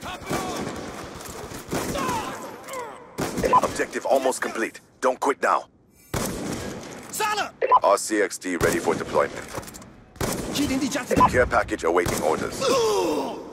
Objective almost complete. Don't quit now. RCXD ready for deployment. Care package awaiting orders.